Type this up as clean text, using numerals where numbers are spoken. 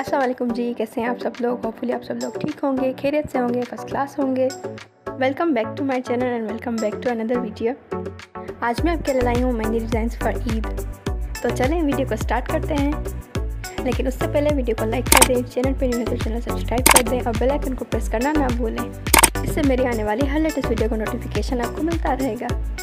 अस्सलाम वालेकुम जी, कैसे हैं आप सब लोग। होपफुली आप सब लोग ठीक होंगे, खैरियत से होंगे, फर्स्ट क्लास होंगे। Welcome back to my channel and welcome back to another video. आज मैं आपके लिए लाई हूँ मेहंदी डिज़ाइंस फॉर ईद। तो चलें वीडियो को स्टार्ट करते हैं, लेकिन उससे पहले वीडियो को लाइक कर दें, चैनल पर न्यू है तो चैनल सब्सक्राइब कर दें और बेल आइकन को प्रेस करना ना भूलें। इससे मेरी आने वाली हर लेटेस्ट वीडियो का नोटिफिकेशन आपको मिलता रहेगा।